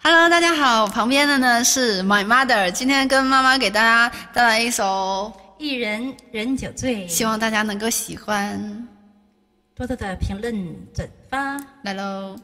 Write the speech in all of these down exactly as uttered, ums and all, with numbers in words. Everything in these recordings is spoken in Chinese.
Hello， 大家好，旁边的呢是 My Mother， 今天跟妈妈给大家带来一首 《一人人酒醉》， 希望大家能够喜欢， 多多的评论转发， 来喽。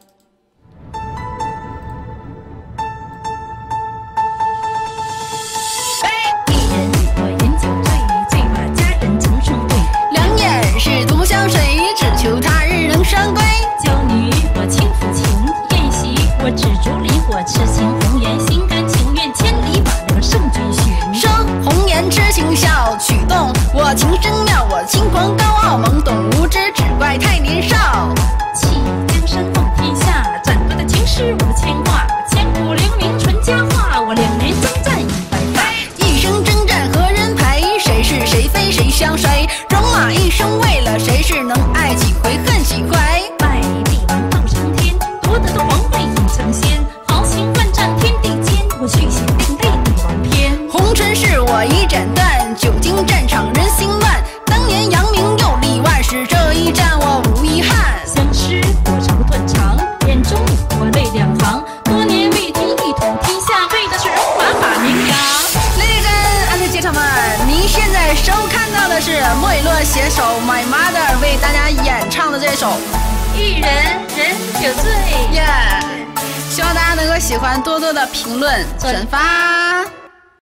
一人我饮酒醉，醉把佳人成双对， 两眼是独相随，只求他日能双归。 娇女我轻抚琴，宴席我只竹林火，痴情红颜心甘情愿，千里把那个圣君寻。 生红颜痴情笑，曲动我情深妙，我轻狂高傲，懵懂无知，只怪太年少。 弃江山望天下，斩断的情诗无牵挂，千古留名传佳话，我两年征战已白发。 一生征战何人陪？谁是谁非谁相随？戎马一生为了谁？是能爱几回恨几回？ 拜帝王斗上天，夺得的皇位已成仙，豪情万丈天地间，我续写另类帝王篇。 红尘事我已斩断，久经战场人心乱。当年扬名又立万，是这一战我无遗憾。 相识我愁断肠，眼中我泪两行。多年未听一统天下，为的是戎马把名扬。 Ladies and gentlemen，您现在收看到的是莫雨洛携手 My Mother 为大家演唱的这首一人人酒醉， 耶、yeah 希望大家能够喜欢，多多的评论、转发。